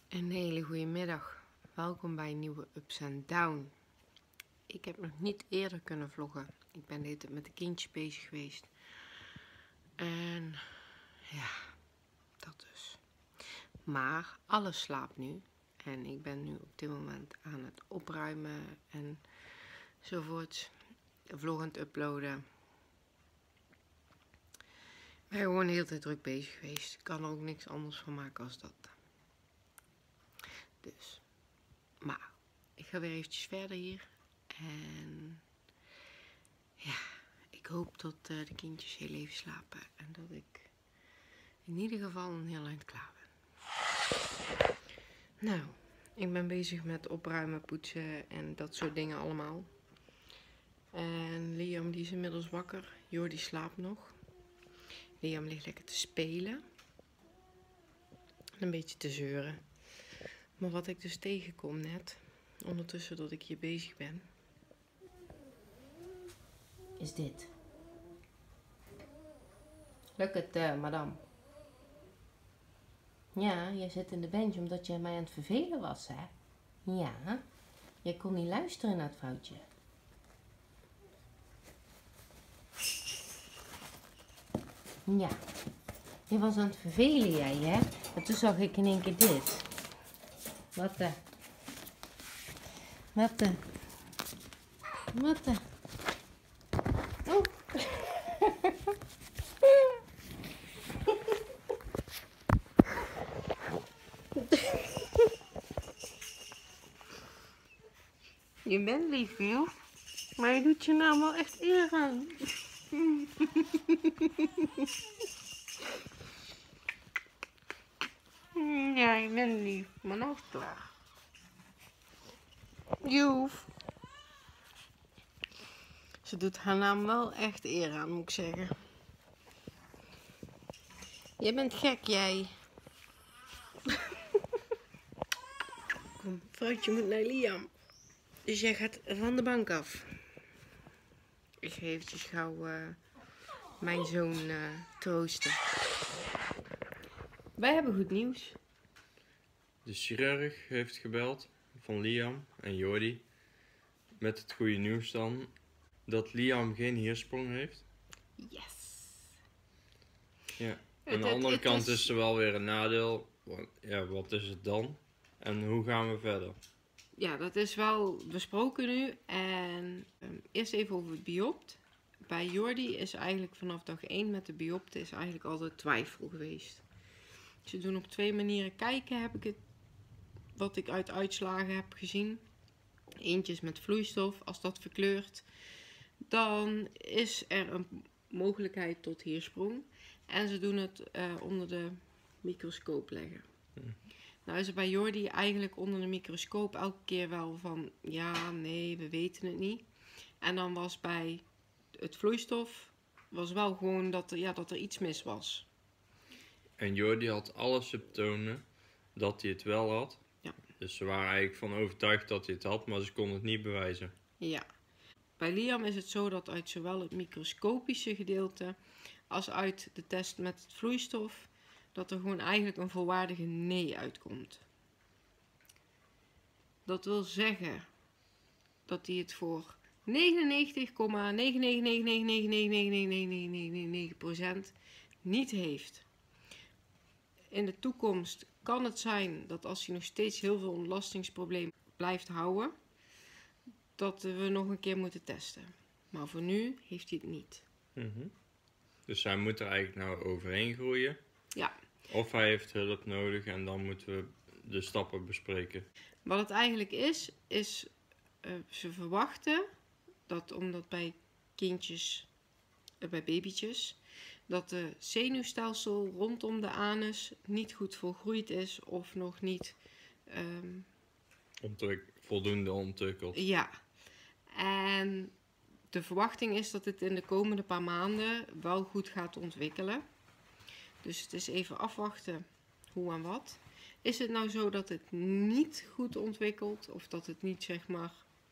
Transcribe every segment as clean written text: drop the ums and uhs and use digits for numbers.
Een hele goede middag. Welkom bij een nieuwe Ups and Down. Ik heb nog niet eerder kunnen vloggen. Ik ben de hele tijd met de kindjes bezig geweest. En ja, dat dus. Maar alles slaapt nu. En ik ben nu op dit moment aan het opruimen enzovoorts. Vlog aan het uploaden. Ik ben gewoon de hele tijd druk bezig geweest. Ik kan er ook niks anders van maken als dat. Dus. Maar ik ga weer eventjes verder hier. En ja, ik hoop dat de kindjes heel even slapen. En dat ik in ieder geval een heel eind klaar ben. Nou, ik ben bezig met opruimen, poetsen en dat soort dingen allemaal. En Liam die is inmiddels wakker. Jordi slaapt nog. Liam ligt lekker te spelen. En een beetje te zeuren. Maar wat ik dus tegenkom net, ondertussen dat ik hier bezig ben, is dit. Look at madame. Ja, jij zit in de bench omdat jij mij aan het vervelen was, hè? Ja, jij kon niet luisteren naar het vrouwtje. Ja, je was aan het vervelen, jij, hè? En toen zag ik in één keer dit. Wat de? Wat de? Wat de? Oh. Je bent lief, joh. Maar je doet je naam wel echt eer aan. Ja, je bent lief. Maar nou is het klaar. Joef. Ze doet haar naam wel echt eer aan, moet ik zeggen. Jij bent gek, jij. Kom, vrouwtje moet naar Liam. Dus jij gaat van de bank af. Ik ga eventjes gauw mijn zoon troosten. Wij hebben goed nieuws. De chirurg heeft gebeld van Liam en Jordi met het goede nieuws dan dat Liam geen hiersprong heeft. Yes. Ja. Aan de andere kant is er wel weer een nadeel. Want, ja, wat is het dan? En hoe gaan we verder? Ja, dat is wel besproken nu. En eerst even over het biopt. Bij Jordi is eigenlijk vanaf dag 1 met de biopte is eigenlijk altijd twijfel geweest. Ze doen op 2 manieren kijken, heb ik het, wat ik uit uitslagen heb gezien. Eentje is met vloeistof. Als dat verkleurt, dan is er een mogelijkheid tot hiersprong. En ze doen het onder de microscoop leggen. Nou is het bij Jordi eigenlijk onder de microscoop elke keer wel van ja, nee, we weten het niet. En dan was bij het vloeistof was wel gewoon dat er iets mis was. En Jordi had alle symptomen dat hij het wel had. Ja. Dus ze waren eigenlijk van overtuigd dat hij het had, maar ze konden het niet bewijzen. Ja. Bij Liam is het zo dat uit zowel het microscopische gedeelte als uit de test met het vloeistof, dat er gewoon eigenlijk een volwaardige nee uitkomt. Dat wil zeggen dat hij het voor 99,999999999% niet heeft. In de toekomst kan het zijn dat als hij nog steeds heel veel ontlastingsproblemen blijft houden, dat we nog een keer moeten testen. Maar voor nu heeft hij het niet. Dus hij moet er eigenlijk nou overheen groeien. Ja. Of hij heeft hulp nodig en dan moeten we de stappen bespreken. Wat het eigenlijk is ze verwachten dat omdat bij kindjes, bij babytjes, dat de zenuwstelsel rondom de anus niet goed volgroeid is of nog niet Voldoende ontwikkeld. Ja. En de verwachting is dat het in de komende paar maanden wel goed gaat ontwikkelen. Dus het is even afwachten hoe en wat. Is het nou zo dat het niet goed ontwikkelt of dat het niet zeg maar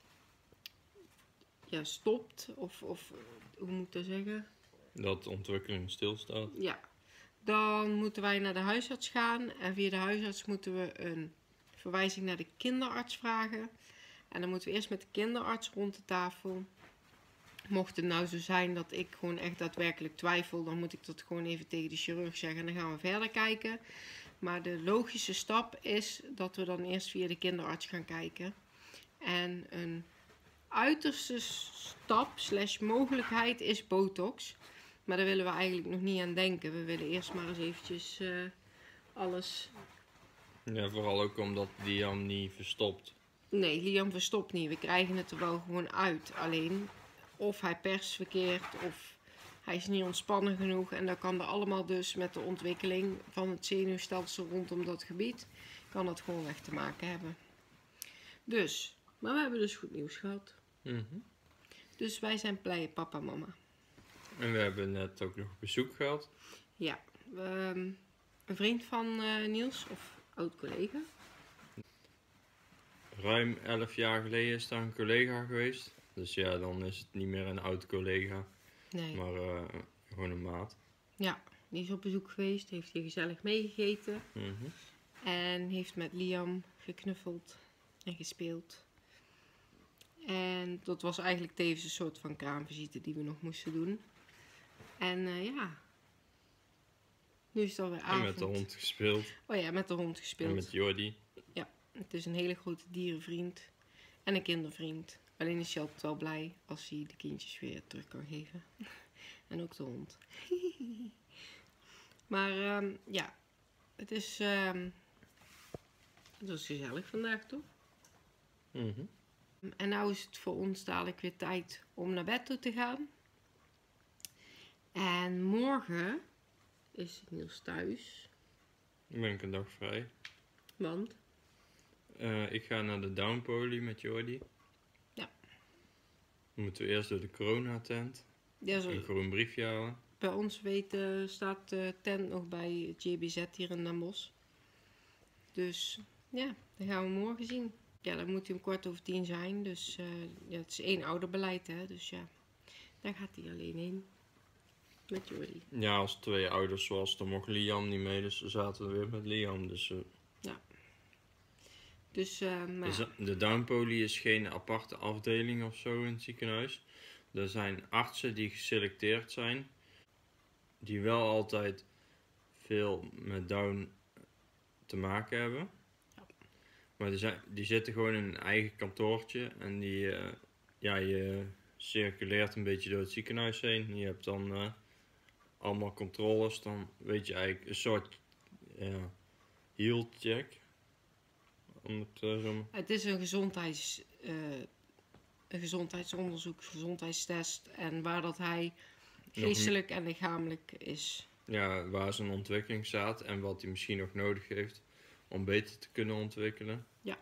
stopt of hoe moet ik dat zeggen? Dat de ontwikkeling stilstaat. Ja. Dan moeten wij naar de huisarts gaan en via de huisarts moeten we een verwijzing naar de kinderarts vragen. En dan moeten we eerst met de kinderarts rond de tafel. Mocht het nou zo zijn dat ik gewoon echt daadwerkelijk twijfel, dan moet ik dat gewoon even tegen de chirurg zeggen en dan gaan we verder kijken. Maar de logische stap is dat we dan eerst via de kinderarts gaan kijken. En een uiterste stap / mogelijkheid is botox. Maar daar willen we eigenlijk nog niet aan denken. We willen eerst maar eens eventjes alles... Ja, vooral ook omdat Liam niet verstopt. Nee, Liam verstopt niet. We krijgen het er wel gewoon uit. Alleen of hij perst verkeerd of hij is niet ontspannen genoeg. En dat kan er allemaal dus met de ontwikkeling van het zenuwstelsel rondom dat gebied, kan dat gewoon weg te maken hebben. Dus, maar we hebben dus goed nieuws gehad. Dus wij zijn blij, papa en mama. En we hebben net ook nog bezoek gehad. Ja, een vriend van Niels, of oud-collega. Ruim 11 jaar geleden is daar een collega geweest. Dus ja, dan is het niet meer een oud collega, Nee. maar gewoon een maat. Ja, die is op bezoek geweest, heeft hier gezellig meegegeten. En heeft met Liam geknuffeld en gespeeld. En dat was eigenlijk tevens een soort van kraamvisite die we nog moesten doen. En ja, nu is het alweer avond. En met de hond gespeeld. Oh ja, met de hond gespeeld. En met Jordi. Ja, het is een hele grote dierenvriend en een kindervriend. Alleen is hij altijd wel blij als hij de kindjes weer terug kan geven. En ook de hond. Maar ja, het was gezellig vandaag, toch? En nou is het voor ons dadelijk weer tijd om naar bed toe te gaan. En morgen is Niels thuis. Dan ben ik een dag vrij. Want? Ik ga naar de Downpoly met Jordi. Ja. Dan moeten we eerst door de coronatent. Ja, Een groen briefje halen. bij ons weten staat de tent nog bij het JBZ hier in Den Bosch. Dus ja, dat gaan we morgen zien. Ja, dan moet hij om 9:15 zijn. Dus ja, het is 1 ouderbeleid, hè. Dus ja, daar gaat hij alleen heen. Met Jordi. Ja, als 2 ouders zoals, dan mocht Liam niet mee. Dus we zaten weer met Liam. Dus, Ja. Dus, maar dus de Downpoly is geen aparte afdeling of zo in het ziekenhuis. Er zijn artsen die geselecteerd zijn. Die wel altijd veel met Down te maken hebben. Maar die zitten gewoon in een eigen kantoortje. En je circuleert een beetje door het ziekenhuis heen. Je hebt dan allemaal controles. Dan weet je eigenlijk een soort health check. het is een gezondheidsonderzoek, gezondheidstest. En waar dat hij geestelijk en lichamelijk is. Ja, waar zijn ontwikkeling staat. En wat hij misschien nog nodig heeft om beter te kunnen ontwikkelen. Ja.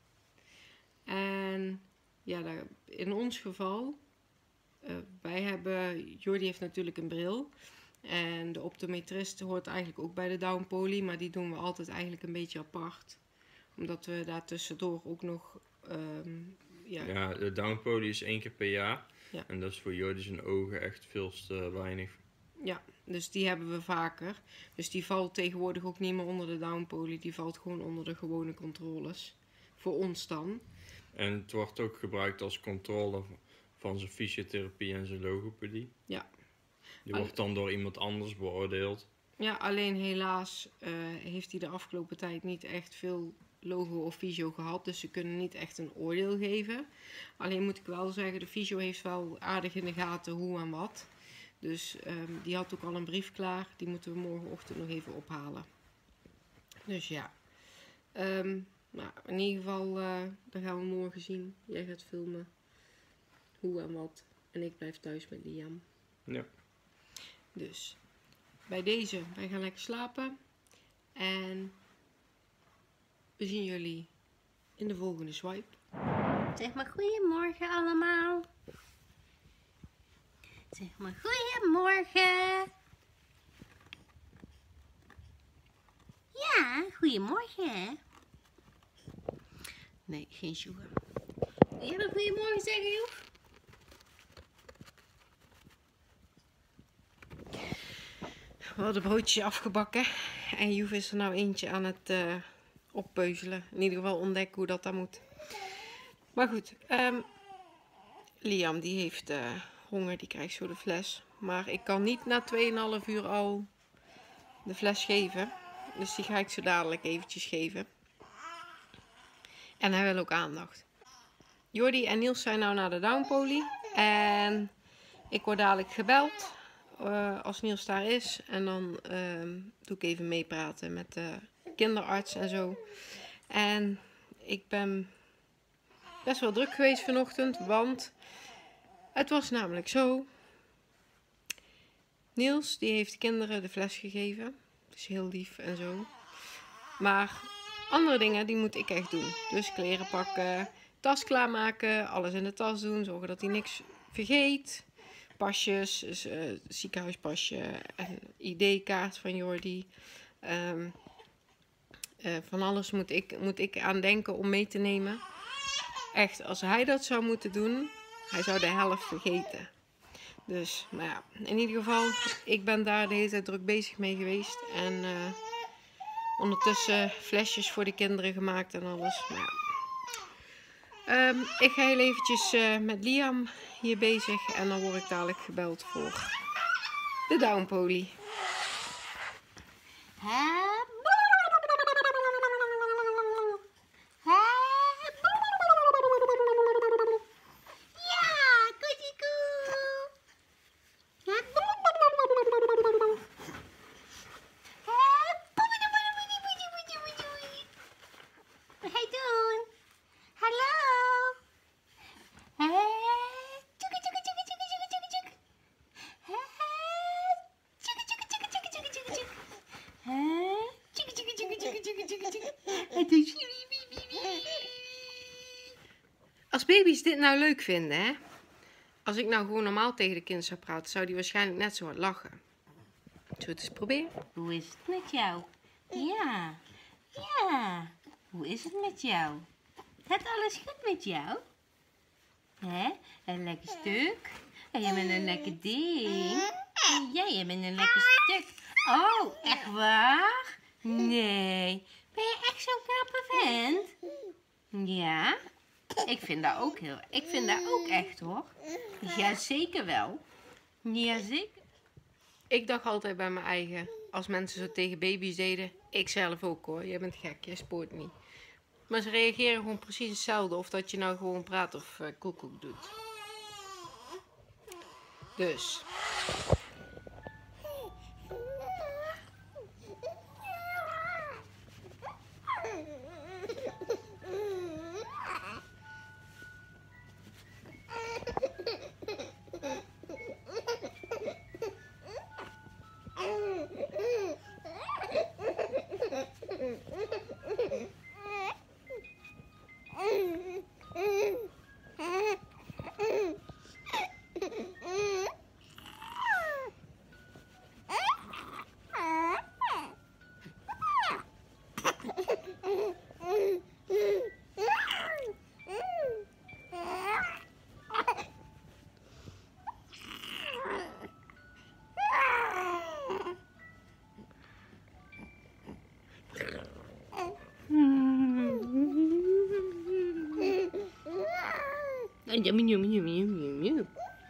En ja, in ons geval, Jordi heeft natuurlijk een bril. En de optometrist hoort eigenlijk ook bij de Downpoly, maar die doen we altijd eigenlijk een beetje apart. Omdat we daar tussendoor ook nog... Ja, de Downpoly is 1 keer per jaar. Ja. En dat is voor Jordi zijn ogen echt veel te weinig. Ja, dus die hebben we vaker. Dus die valt tegenwoordig ook niet meer onder de Downpoly. Die valt gewoon onder de gewone controles. Voor ons dan. En het wordt ook gebruikt als controle van zijn fysiotherapie en zijn logopedie. Ja. Die wordt dan door iemand anders beoordeeld. Ja, alleen helaas heeft hij de afgelopen tijd niet echt veel logo of fysio gehad. Dus ze kunnen niet echt een oordeel geven. Alleen moet ik wel zeggen, de fysio heeft wel aardig in de gaten hoe en wat. Dus die had ook al een brief klaar. Die moeten we morgenochtend nog even ophalen. Dus ja. Nou, in ieder geval, dan gaan we morgen zien. Jij gaat filmen hoe en wat. En ik blijf thuis met Liam. Ja. Dus bij deze, wij gaan lekker slapen. En we zien jullie in de volgende swipe. Zeg maar goedemorgen allemaal. Zeg maar goedemorgen. Ja, goedemorgen hè. Nee, geen sugar. Wil jij nog goedemorgen zeggen, Joep? We hadden broodjes afgebakken. En Joef is er nou eentje aan het oppeuzelen. In ieder geval ontdekken hoe dat dan moet. Maar goed, Liam die heeft honger, die krijgt zo de fles. Maar ik kan niet na 2,5 uur al de fles geven. Dus die ga ik zo dadelijk eventjes geven. En hij wil ook aandacht. Jordi en Niels zijn nou naar de downpoly. En ik word dadelijk gebeld als Niels daar is. En dan doe ik even meepraten met de kinderarts en zo. En ik ben best wel druk geweest vanochtend. Want het was namelijk zo. Niels die heeft de kinderen de fles gegeven. Dat is heel lief en zo. Maar andere dingen die moet ik echt doen. Dus kleren pakken, tas klaarmaken, alles in de tas doen. Zorgen dat hij niks vergeet. Pasjes, dus, ziekenhuispasje en ID-kaart van Jordi. Van alles moet ik aan denken om mee te nemen. Echt, als hij dat zou moeten doen, hij zou de helft vergeten. Dus, maar ja, in ieder geval, ik ben daar de hele tijd druk bezig mee geweest. En ondertussen flesjes voor de kinderen gemaakt en alles. Maar ja. Ik ga heel eventjes met Liam hier bezig. En dan word ik dadelijk gebeld voor de downpoly. Als baby's dit nou leuk vinden, hè? Als ik nou gewoon normaal tegen de kind zou praten, zou die waarschijnlijk net zo hard lachen. Zullen we het eens proberen? Hoe is het met jou? Ja, ja. Hoe is het met jou? Gaat alles goed met jou? Hè? Een lekker stuk? En jij bent een lekker ding? Ja, jij bent een lekker stuk. Oh, echt waar? Nee. Ben je echt zo'n knappe vent? Ja. Ik vind dat ook echt hoor. Ja, zeker wel. Ja, zeker. Ik dacht altijd bij mijn eigen, als mensen zo tegen baby's deden, ik zelf ook hoor, jij bent gek, jij spoort niet. Maar ze reageren gewoon precies hetzelfde, of dat je nou gewoon praat of koekoek doet. Dus. Yummy, yummy, yummy, yummy, yummy.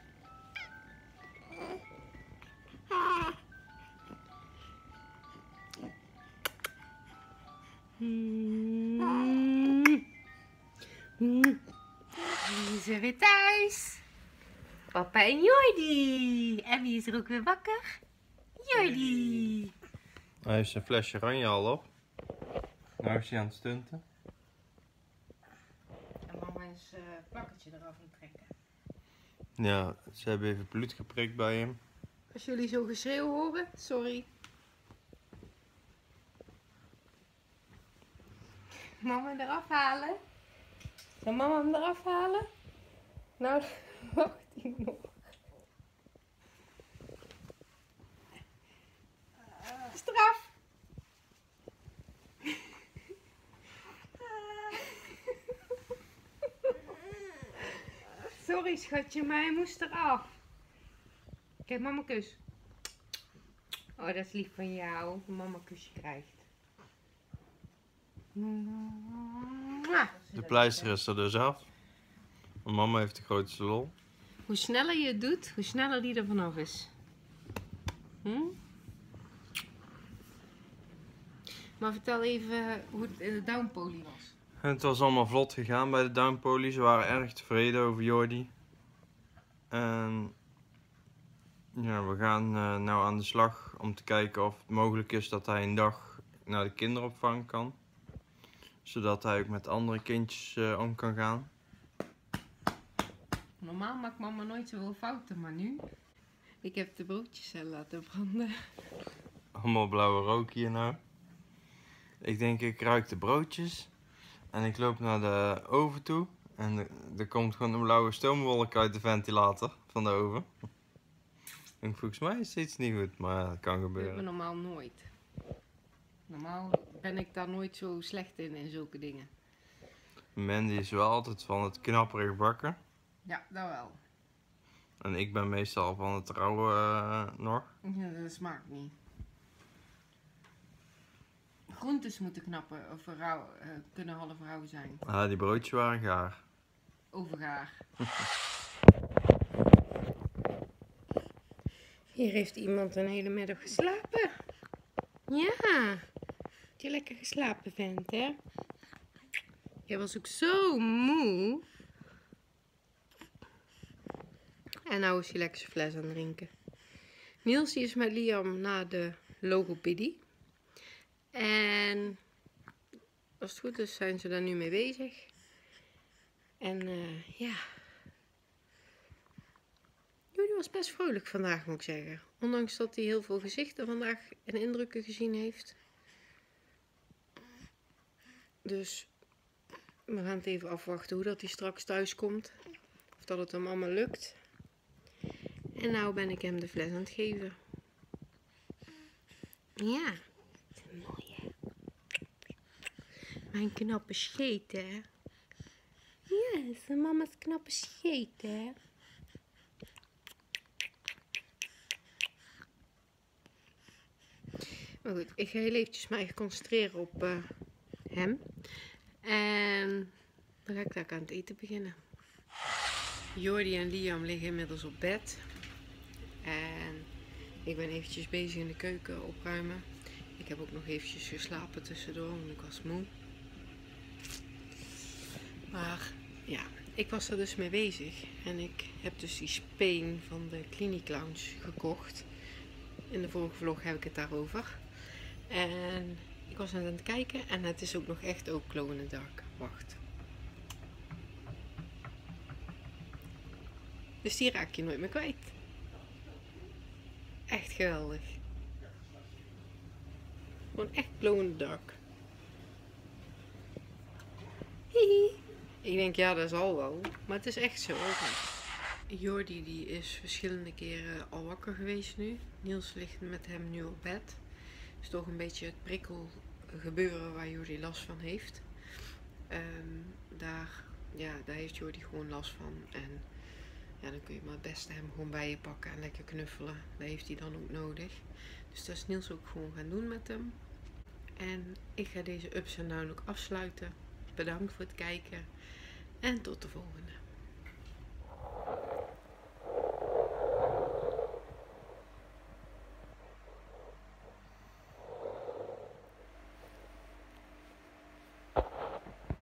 We zijn weer thuis. Papa en Jordi. En wie is er ook weer wakker? Jordi. Hij heeft zijn flesje oranje al op. Nou is hij aan het stunten. En mama is het plakkertje eraf aan het trekken. Ja, ze hebben even bloed geprikt bij hem. Als jullie zo geschreeuw horen, sorry. Mama eraf halen. Zal mama hem eraf halen? Nou, wacht hij nog. Straf. Sorry schatje, maar hij moest eraf. Kijk, mama kus. Oh, dat is lief van jou. Mama kusje krijgt. De pleister is er dus af. Mijn mama heeft de grootste lol. Hoe sneller je het doet, hoe sneller die er vanaf is. Maar vertel even hoe het in de downpolie was. Het was allemaal vlot gegaan bij de downpolie. Ze waren erg tevreden over Jordi. En ja, we gaan nou aan de slag om te kijken of het mogelijk is dat hij een dag naar de kinderopvang kan. Zodat hij ook met andere kindjes om kan gaan. Normaal maakt mama nooit zoveel fouten, maar nu. Ik heb de broodjes laten branden. Allemaal blauwe rook hier nou. Ik denk, ik ruik de broodjes. En ik loop naar de oven toe. En er komt gewoon een blauwe stoomwolk uit de ventilator van de oven. En volgens mij is het iets niet goed, maar dat kan Dat gebeuren. doe ik normaal nooit. Normaal ben ik daar nooit zo slecht in zulke dingen. Mandy is wel altijd van het knapperig bakken. Ja, dat wel. En ik ben meestal van het rauwe nog. Ja, dat smaakt niet. Groentes moeten knappen of rauw, kunnen half rauw zijn. Ah, die broodjes waren gaar. Overgaar. Hier heeft iemand een hele middag geslapen. Ja, dat je lekker geslapen bent, hè? Je was ook zo moe. En nou is hij lekker zijn fles aan het drinken. Niels die is met Liam naar de logopedie. En als het goed is zijn ze daar nu mee bezig. En ja. Jordi was best vrolijk vandaag, moet ik zeggen. Ondanks dat hij heel veel gezichten vandaag en indrukken gezien heeft. Dus we gaan het even afwachten hoe dat hij straks thuis komt. Of dat het hem allemaal lukt. En nou ben ik hem de fles aan het geven. Ja, mooi hè. Mijn knappe scheet hè. Ja, dat is mama's knappe scheet hè. Maar goed, ik ga heel eventjes mij concentreren op hem. En dan ga ik daar aan het eten beginnen. Jordi en Liam liggen inmiddels op bed. En ik ben eventjes bezig in de keuken opruimen. Ik heb ook nog eventjes geslapen tussendoor, want ik was moe. Maar ja, ik was er dus mee bezig. En ik heb dus die speen van de Clinic Lounge gekocht. In de vorige vlog heb ik het daarover. En ik was aan het kijken en het is ook nog echt ook glow in the dark. Wacht. Dus die raak je nooit meer kwijt. Echt geweldig. Gewoon echt glow in the dark. Hihi. Ik denk ja, dat zal wel. Maar het is echt zo. Jordi die is verschillende keren al wakker geweest nu. Niels ligt met hem nu op bed. Het is toch een beetje het prikkel gebeuren waar Jordi last van heeft. Daar heeft Jordi gewoon last van. En ja, dan kun je maar het beste hem gewoon bij je pakken en lekker knuffelen. Dat heeft hij dan ook nodig. Dus dat is Niels ook gewoon gaan doen met hem. En ik ga deze ups en downs ook afsluiten. Bedankt voor het kijken. En tot de volgende.